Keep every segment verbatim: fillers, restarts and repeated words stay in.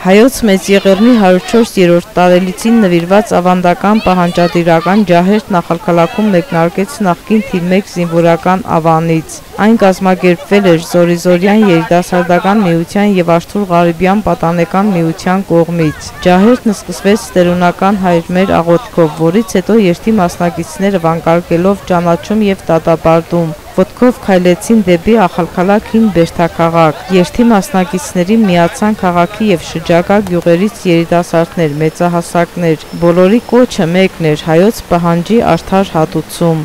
Հայոց Մեծ Եղեռնի հարյուր չորսերորդ տարելիցին նվիրված ավանդական պահանջատիրական ջահերթ նախալքալաքում մեկնարկեց նախկին թիվ մեկ զինվորական ավանից։ Այն կազմակերպվել էր Զորիզորյան երիտասարդական միության և Արթուր Ղարիբյան պատանեկան միության կողմից։ Ջահերթն սկսվեց տերունական հայր մեր աղոթքով, որից հետո երթի մասնակիցները վանկարկելով ճանաչում և դատապարտում ոտքով քայլեցին դեպի ախալքալաք հին բերդաքաղաք։ Երթի մասնակիցներին միացան քաղաքի և շրջակա գյուղերից երիտասարդներ, մեծահասակներ։ Բոլորի կոչը մեկն էր՝ հայոց պահանջի արդար հատուցում։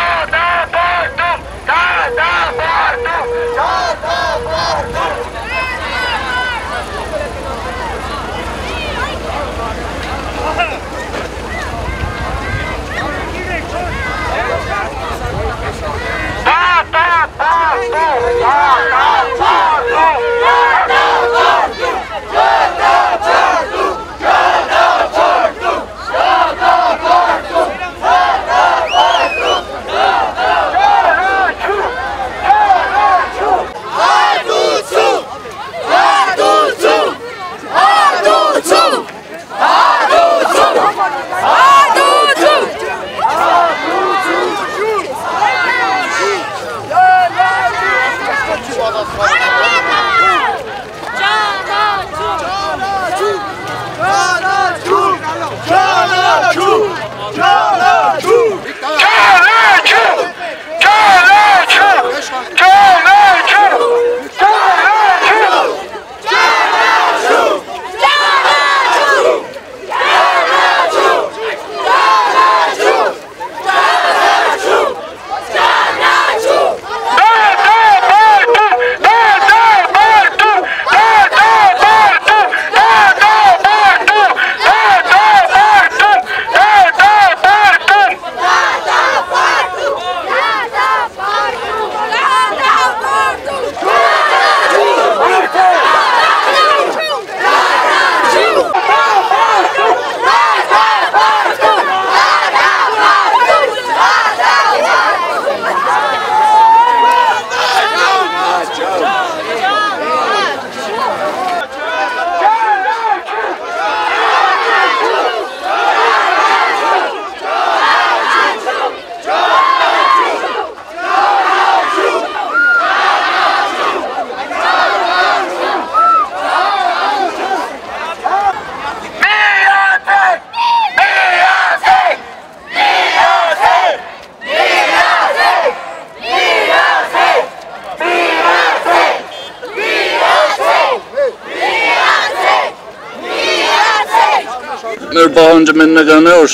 Մեր պահանջը մեննական է, որ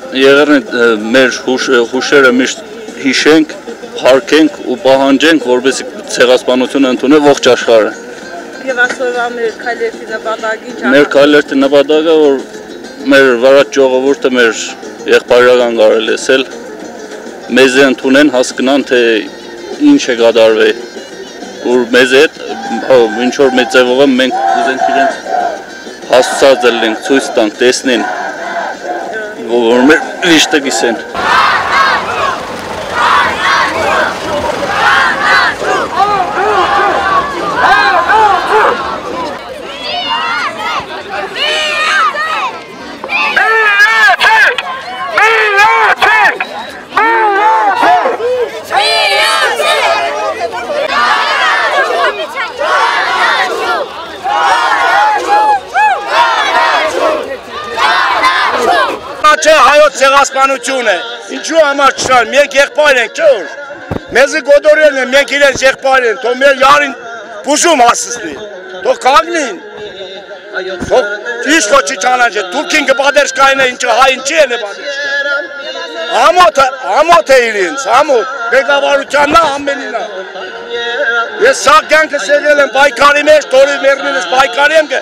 Եղեռնի մեր հուշերը միշտ հիշենք, հարգենք ու պահանջենք, որպեսզի ցեղասպանությունը ընդունի ողջ աշխարհը։ Եվ այսօրվա մեր քայլերթի նպատակը Մեր քայլերթի նպատակը, որ մեր վարած ժողովուրդը մեր եղբայրական կարելի լսել, մեզ ընդունեն, հասկանան, թե ինչ է կատարվել, որ մեզ հետ ինչ որ մեծ ձևով մենք ուզենք իրենց հասցած լինենք, ցույց տանք, տեսնեն, որ մեր լիշտը գիսեն։ Չէ հայոց ցեղասպանություն է, ինչու համար չնալ, մենք եղբայր ենք, չէ՞ որ, մեզի գոդորել են, մենք իրենց եղբայր են, թող մեր յարին բուժում հասցնի, թող կանգնին, թող ինչ քո չի ճանաչի, թուրքին կբադերջ կային է, ինչը հայն չի է նբադերջ, համոտ է իրենց, համոտ, բեկավարությանն է, ամենին է, ես սա կյանքս եղել եմ բայկարի մեջ, թորի մերնինս բայկարի եմ կը,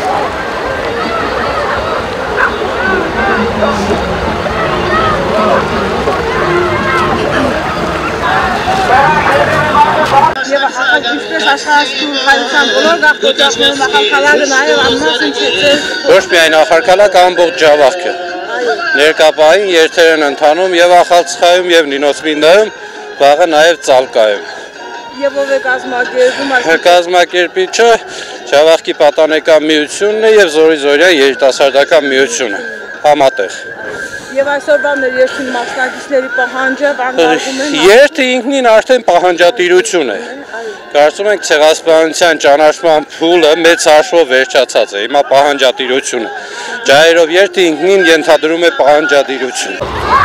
Եվ ինչպես աշխարհում հայության բոլոր գաղտնիքներում ախալքալակը նաև անմասն չեցել։ Ոչ միայն ախալքալակ, ամբողջ ջավախքը։ Ներկապային երթեր են ընթանում և Ախալցխայում և Նինոսմինդայում, վաղը նաև Ծալկայում։ Եվ ով է կազմակերպում այս Կազմակերպիչը Ջավախքի պատանեկան միությունն է եւ Զորի Զորյան երիտասարդական միությունը համատեղ։ Եվ այսօրվա մեր երթին մասնակիցների պահանջը վանդալվում են։ Երթը ինքնին արդեն պահանջատիրություն է։ Կարծում ենք ցեղասպանության ճանաչման փուլը մեծ հաշվով վերջացած է։ Հիմա պահանջատիրություն է։ Ջահերով երթը ինքնին ենթադրում է պահանջատիրություն։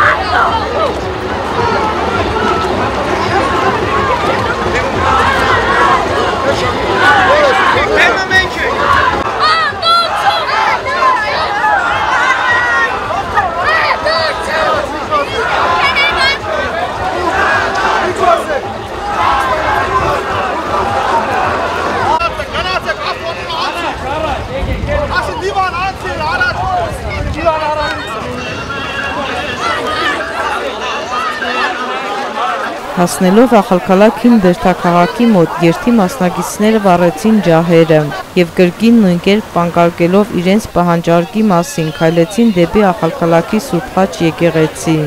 Հասնելով Ախալքալաք հին բերդաքաղաքի մոտ երթի մասնակիցները վառեցին ջահերը եւ կրկին նույն կերպ պանկարկելով իրենց պահանջարկի մասին քայլեցին դեպի Ախալքալաքի Սուրբ Խաչ եկեղեցի։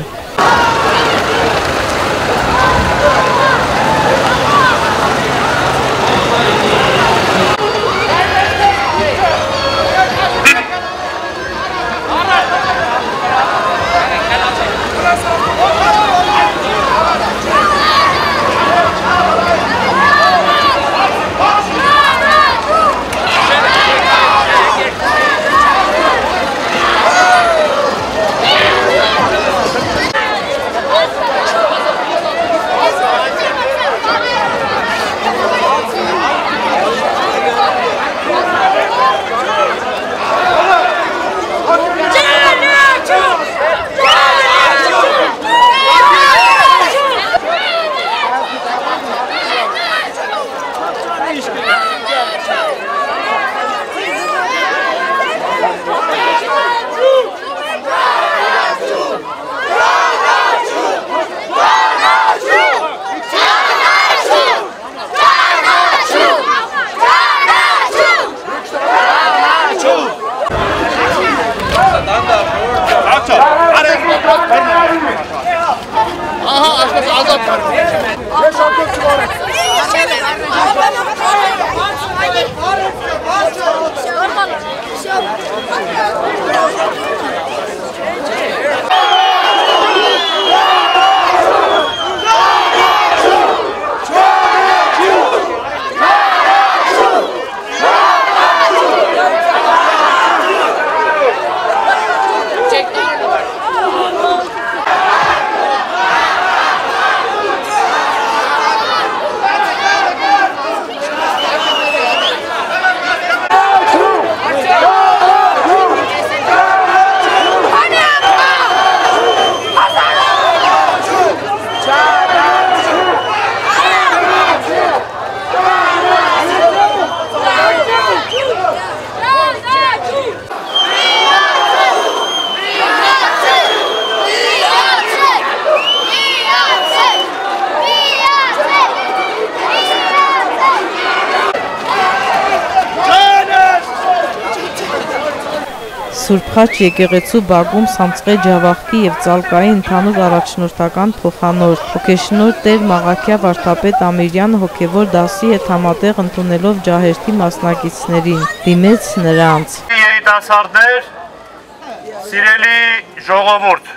Սուրբ Խաչ եկեղեցու բակում Սամցղե Ջավախքի եւ Ծալկայի ընդհանուր առաջնորդական փոխանորդ հոգեշնորհ Տեր Մաղաքյա Վարդապետ Ամիրյանը հոգեվոր դասի հետ համատեղ ընդունելով ջահերթի մասնակիցներին դիմեց նրանց։ Երիտասարդներ, սիրելի ժողովուրդ,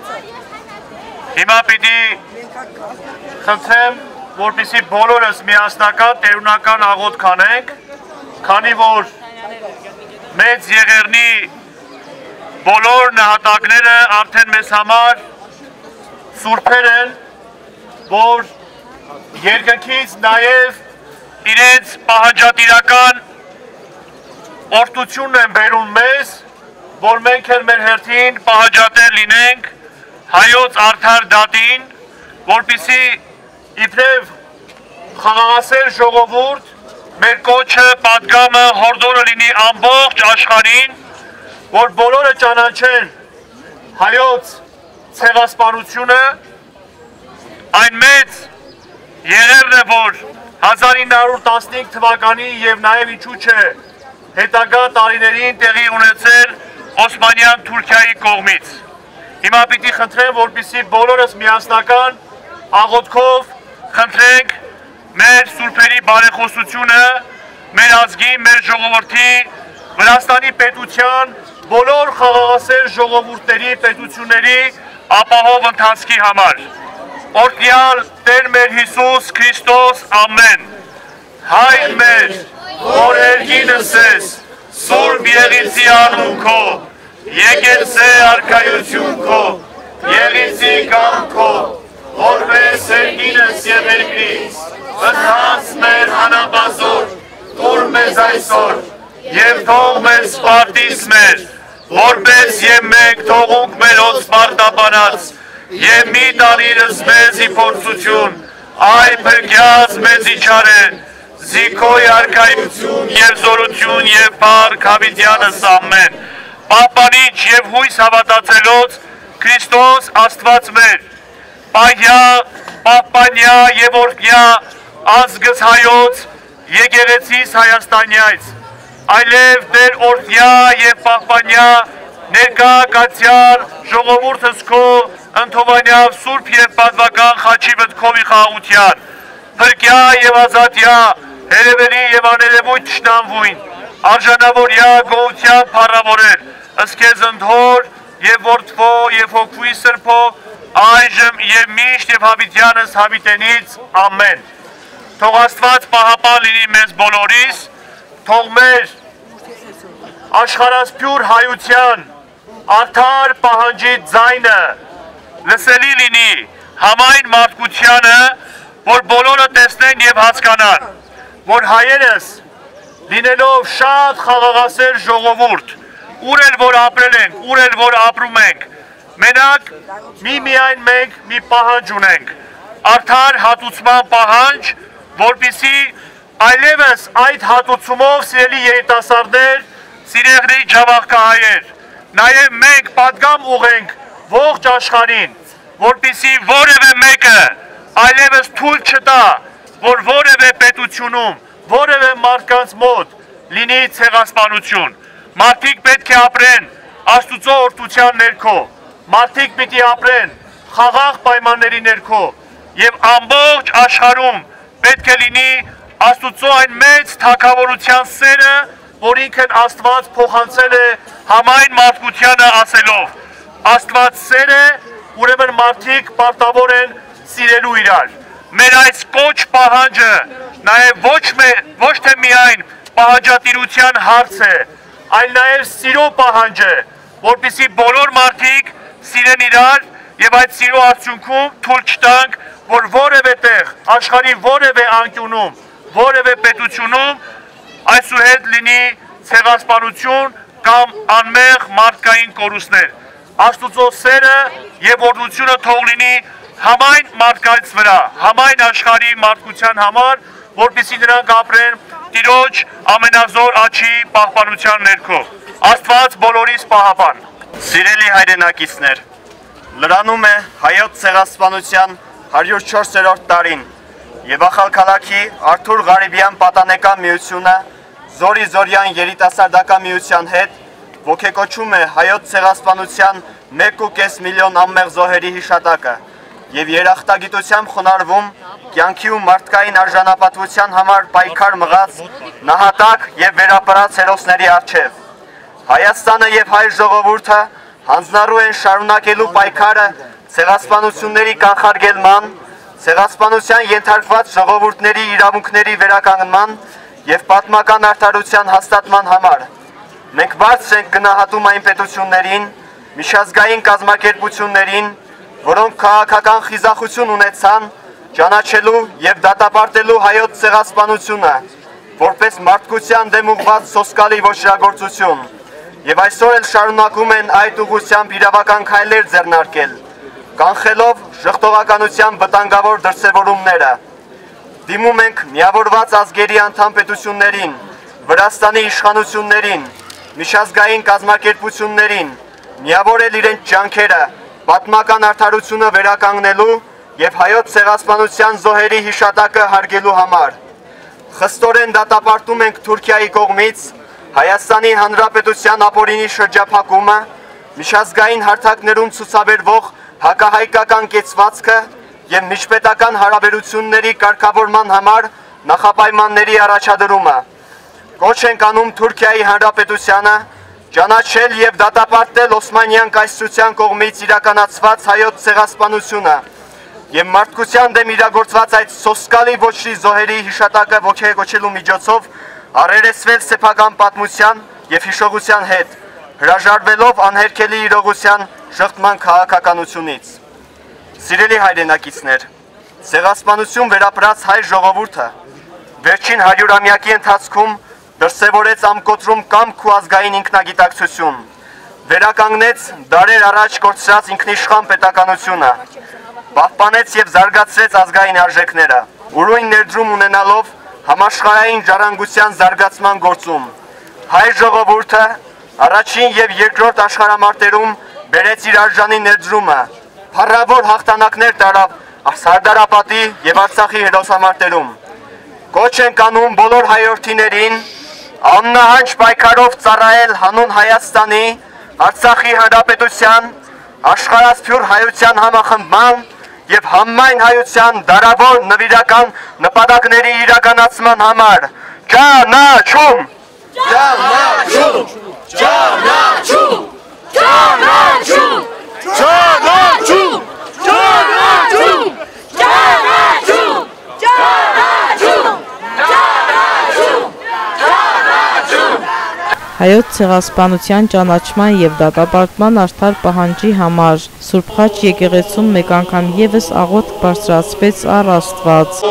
հիմա պիտի խնդրեմ, որպեսզի բոլորս միասնական տերունական աղոթք անենք, քանի որ մեծ եղերնի բոլոր նահատակները արդեն մեզ համար սուրբեր են, որ երկնքից նաև իրենց պահանջատիրական օրհնությունն են բերում մեզ, որ մենք էլ մեր հերթին պահանջատեր լինենք հայոց արդար դատին, որպեսզի իբրև խաղաղասեր ժողովուրդ մեր կոչը, պատգամը, հորդորը լինի ամբողջ աշխարհին, որ բոլորը ճանաչեն հայոց ցեղասպանությունը, այն մեծ եղերն է, որ հազար ինը հարյուր տասնհինգ թվականի եւ նաեւ ինչու՞ չէ հետագա տարիներին տեղի ունեցել Օսմանյան Թուրքիայի կողմից։ Հիմա պիտի խնդրեմ, որպեսզի բոլորս միասնական աղոթքով խնդրենք մեր սուրբերի բարեխոսությունը, մեր ազգի, մեր ժողովրդի, Վրաստանի պետության, բոլոր խաղաղասեր ժողովուրդների, պետությունների ապահով ընթացքի համար։ Օրհնյալ Տեր մեր Հիսուս Քրիստոս, ամեն։ Հայր մեր, որ երկինս ես, Սուրբ Եղիցի անուն քո, եկեղեցի արքայություն քո, Եղիցի կամ քո, որպես երկինս եւ երկրից, ընթաց մեր հանապազոր, տուր մեզ այսօր, եւ թող մեր սպարտից մեր, որպես եւ մենք թողունք մեր օդ սպարտաբանած, եւ մի տանիրս մեզ ի փորձություն, այ փրկյաց մեզ իջարեն, զիքոյ արքայություն եւ զորություն եւ փառք հավիտյանս ամեն։ Պահպանիչ եւ հույս հավատացելոց Քրիստոս Աստված մեր, պահյա, պահպանյա եւ օրհնյա ազգս հայոց, եկեղեցիս Հայաստանյայց, այլև Տեր օրհնյա եւ պահպանյա ներկա կացյալ ժողովուրդս քո ընթովանյավ սուրբ եւ պատվական խաչի վտքովի խաղաղության, փրկյա եւ ազատյա, հերևելի եւ աներևույթ թշնամվույն, արժանավորյա գոհության փառավորել, ըստ քեզ ընթոր եւ որդվո եւ հոգվի սրբո, այժմ եւ միշտ եւ հավիտյանս հավիտենից ամեն։ Թող Աստված պահապան լինի մեզ բոլորիս, թող մեր աշխարհասփյուր հայության արդար պահանջի ձայնը լսելի լինի համայն մարդկությանը, որ բոլորը տեսնեն եւ հասկանան, որ հայերս լինելով շատ խաղաղասեր ժողովուրդ, ուր էլ որ ապրել ենք, ուր էլ որ ապրում ենք, մենակ միմիայն մենք մի պահանջ ունենք, արդար հատուցման պահանջ, որպեսզի այլևս այդ հատուցումով սիրելի երիտասարդներ, սիրեղների ջավախքահայեր, նաև մենք պատգամ ուղենք ողջ աշխարհին, որպեսզի որևէ մեկը այլևս թույլ չտա, որ որևէ պետությունում, որևէ մարդկանց մոտ լինի ցեղասպանություն։ Մարդիկ պետք է ապրեն Աստուծո օրհնության ներքո, մարդիկ պիտի ապրեն խաղաղ պայմանների ներքո եւ ամբողջ աշխարհում պետք է լինի Աստուծո այն մեծ թագավորության սերը, որ ինքն Աստված փոխանցել է համայն մարդկությանը ասելով. Աստված սեր է, ուրեմն մարդիկ պարտավոր են սիրելու իրար։ Մեր այս կոչ պահանջը նաև ոչ, ոչ թե միայն պահանջատիրության հարց է, այլ նաև սիրո պահանջ է, որպեսզի բոլոր մարդիկ սիրեն իրար եւ այդ սիրո արդյունքում թույլ չտանք, որ որևէ տեղ, աշխարհի որևէ անկյունում, որևէ պետությունում այսուհետ լինի ցեղասպանություն կամ անմեղ մարդկային կորուստներ։ Աստուծո սերը եւ օրհնությունը թող լինի համայն մարդկանց վրա, համայն աշխարհի մարդկության համար, որպեսզի նրանք ապրեն Տիրոջ ամենազոր աջի պահպանության ներքո։ Աստված բոլորիս պահապան։ Սիրելի հայրենակիցներ, լրանում է հայոց ցեղասպանության հարյուր չորսերորդ տարին եւ Ախալ քաղաքի Արթուր Ղարիբյան պատանեկան միությունը Զորի Զորյան երիտասարդական միության հետ ոգեկոչում է հայոց ցեղասպանության մեկ ու կես միլիոն անմեղ զոհերի հիշատակը եւ երախտագիտությամբ խոնարհվում կյանքի ու մարդկային արժանապատվության համար պայքար մղած նահատակ եւ վերապրած հերոսների առջեւ։ Հայաստանը եւ հայ ժողովուրդը հանձնառու են շարունակելու պայքարը ցեղասպանությունների կանխարգելման, ցեղասպանության ենթարկված ժողովուրդների իրավունքների վերականգնման եւ պատմական արդարության հաստատման համար։ Մենք բարձր ենք գնահատում այն պետություններին, միջազգային կազմակերպություններին, որոնք քաղաքական խիզախություն ունեցան ճանաչելու եւ դատապարտելու հայոց ցեղասպանությունը որպես մարդկության դեմ ուղղված սոսկալի ոչրագործություն եւ այսօր էլ շարունակում են այդ ուղղությամբ իրավական քայլեր ձեռնարկել, կանխելով ժխտողականության վտանգավոր դրսևորումները։ Դիմում ենք միավորված ազգերի անդամ պետություններին, Վրաստանի իշխանություններին, միջազգային կազմակերպություններին, միավորել իրենց ջանքերը պատմական արդարությունը վերականգնելու եւ հայոց ցեղասպանության զոհերի հիշատակը հարգելու համար։ Խստորեն դատապարտում ենք Թուրքիայի կողմից Հայաստանի Հանրապետության ապօրինի շրջափակումը, միջազգային հարթակներում ցուցաբերվող հակահայկական կեցվածքը և միջպետական հարաբերությունների կարգավորման համար նախապայմանների առաջադրումը։ Կոչ ենք անում Թուրքիայի Հանրապետությանը ճանաչել և դատապարտել Օսմանյան կայսրության կողմից իրականացված հայոց ցեղասպանությունը և մարդկության դեմ իրագործված այդ սոսկալի ոչրի զոհերի հիշատակը ոգեկոչելու միջոցով առերեսվել սեփական պատմության և հիշողության հետ, հրաժարվելով անհերքելի իրողության շղթման քաղաքականությունից։ Սիրելի հայրենակիցներ, ցեղասպանություն վերապրած հայ ժողովուրդը վերջին հարյուրամյակի ընթացքում դրսևորեց ամկոտրում կամք ու ազգային ինքնագիտակցություն, վերականգնեց դարեր առաջ կորցրած ինքնիշխան պետականությունը, պահպանեց և զարգացրեց ազգային արժեքները, ուրույն ներդրում ունենալով համաշխարհային ժառանգության զարգացման գործում։ Հայ ժողովուրդը առաջին և երկրորդ աշխարհամարտերում բերեց իր արժանի ներդրումը, փառավոր հաղթանակներ տարավ Սարդարապատի և Արցախի հերոսամարտերում։ Կոչ ենք անում բոլոր հայրենիներին աննահանջ պայքարով ծառայել հանուն Հայաստանի, Արցախի Հանրապետության, աշխարհասփյուռ հայության համախմբման և համայն հայության դարավոր նվիրական նպատակների իրականացման համար։ Ճանաչում! Ճանաչում! Ճանաչում! Ճանաչում! Ճանաչում! Ճանաչում! Ճանաչում! Հայոց ցեղասպանության ճանաչման և դատապարտման արդար պահանջի համար Սուրբ Խաչ եկեղեցում մեկ անգամ ևս աղոթք բարձրացվեց առ Աստված։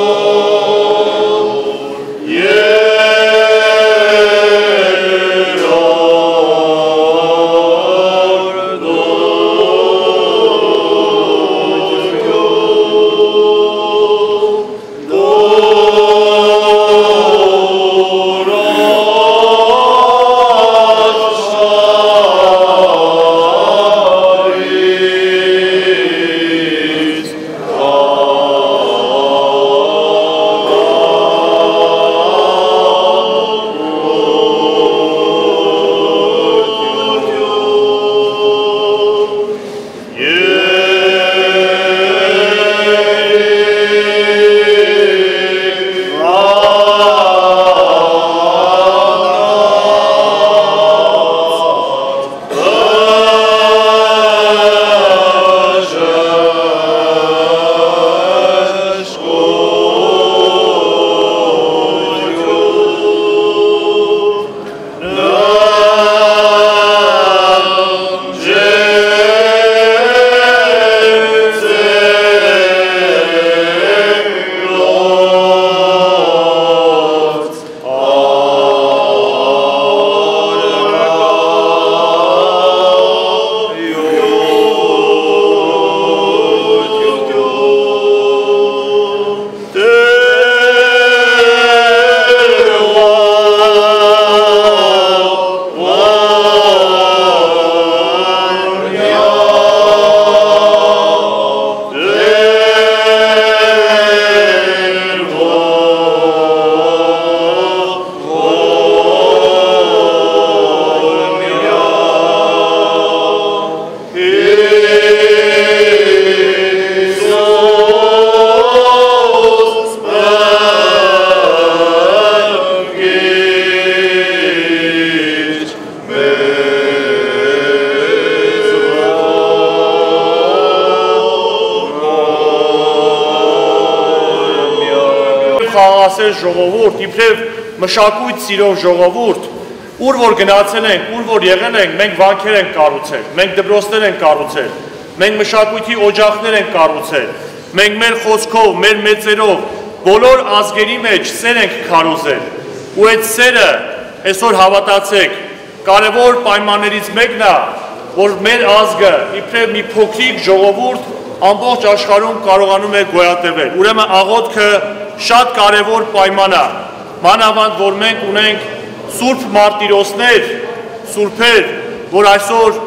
Խաղաղասեր ժողովուրդ, իբրև մշակույթ սիրող ժողովուրդ, ուր որ գնացել ենք, ուր որ եղել ենք, մենք վանքեր ենք կառուցել, մենք դպրոցներ ենք կառուցել, մենք մշակույթի օջախներ ենք կառուցել, մենք մեր խոսքով, մեր մեծերով, բոլոր ազգերի մեջ սեր ենք քարոզել, ու այդ սերը, այսօր հավատացեք, կարևոր պայմաններից մեկն է, որ մեր ազգը, իբրև մի փոքրիկ ժողովուրդ, ամբողջ աշխարհում կարողանում է գոյատևել։ Ուրեմն աղոթքը շատ կարևոր պայման է, մանավանդ որ մենք ունենք սուրբ մարտիրոսներ, սուրբեր, որ այսօր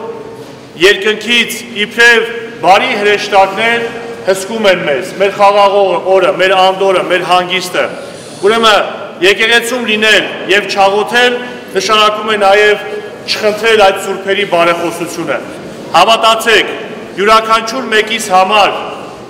երկնքից իբրև բարի հրեշտակներ հսկում են մեզ, մեր խաղաղ օրը, մեր անդորը, մեր հանգիստը։ Ուրեմն եկեղեցում լինել եւ չաղոթել նշանակում է նաեւ չխնդրել այդ սուրբերի բարեխոսությունը։ Հավատացեք, յուրաքանչյուր մեկիս համար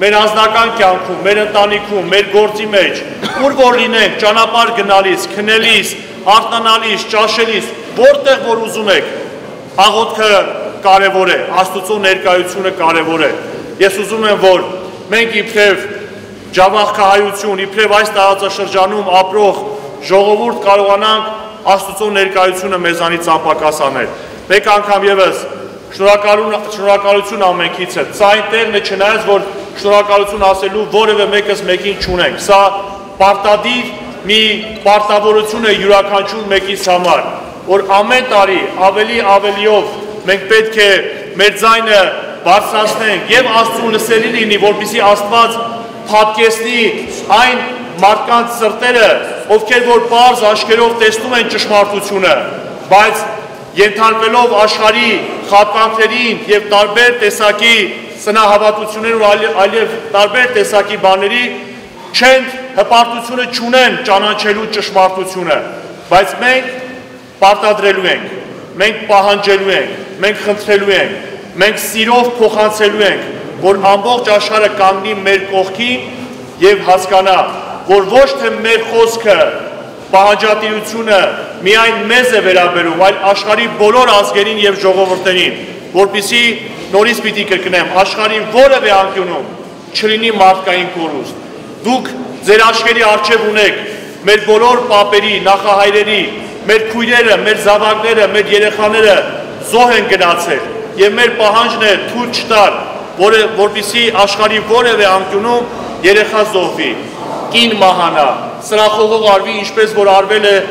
մեր անձնական կյանքում, մեր ընտանիքում, մեր գործի մեջ, ուր որ լինենք, ճանապարհ գնալիս, քնելիս, արթնանալիս, ճաշելիս, որտեղ որ ուզում եք, աղոթքը կարևոր է, Աստծո ներկայությունը կարևոր է։ Ես ուզում եմ, որ մենք իբրև ջավախքահայություն, իբրև այս տարածաշրջանում ապրող ժողովուրդ կարողանանք Աստծո ներկայությունը մեզանից անպակաս անել։ Մեկ անգամ եւս շնորհակալություն ամենքից է։ Սա այն տեղն է, չնայած որ շնորհակալություն ասելու որևէ մեկս մեկին չունենք։ Սա պարտադիր մի պարտավորություն է յուրաքանչյուր մեկից համար, որ ամեն տարի ավելի ավելիով մենք պետք է մեր ձայնը բարձրացնենք եւ Աստծուն լսելի լինի, որպեսզի Աստված փափկեցնի այն մարդկանց սրտերը, ովքեր որ բարձ աչքերով տեսնում են ճշմարտությունը, բայց ենթարկվելով աշխարհի խաբկանքներին եւ տարբեր տեսակի սնահավատություններն ու այլև տարբեր տեսակի բաների չեն հպարտությունը չունեն ճանաչելու ճշմարտությունը, բայց մենք պարտադրելու ենք, մենք պահանջելու ենք, մենք խնդրելու ենք, մենք սիրով փոխանցելու ենք, որ ամբողջ աշխարհը կանգնի մեր կողքին եւ հասկանա, որ ոչ թե մեր խոսքը պահանջատիրությունը միայն մեզ է վերաբերում, այլ աշխարհի բոլոր ազգերին եւ ժողովուրդներին, որպեսզի նորից պիտի կրկնեմ, աշխարհի որևէ անկյունում չլինի մարդկային կորուստ։ Դուք ձեր աչքերի առջև ունեք մեր բոլոր պապերի, նախահայրերի, մեր քույրերը, մեր զավակները, մեր երեխաները զոհ են գնացել եւ մեր պահանջն է թույլ չտալ, որպեսզի աշխարհի որևէ անկյունում երեխա զոհվի, կին մահանա, սրախողող արվի, ինչպես որ արվել է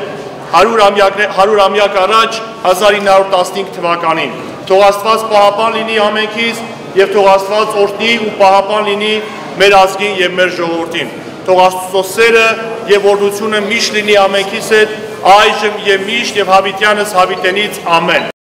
հարյուր ամյակ առաջ հազար ինը հարյուր տասնհինգ թվականին։ Թող Աստված պահապան լինի ամենքից եւ թող Աստված օրհնի ու պահապան լինի մեր ազգին եւ մեր ժողովրդին։ Թող Աստծո սերը եւ օրհնությունը միշտ լինի ամենքից հետ, այժմ եւ միշտ եւ հավիտյանս հավիտենից ամեն։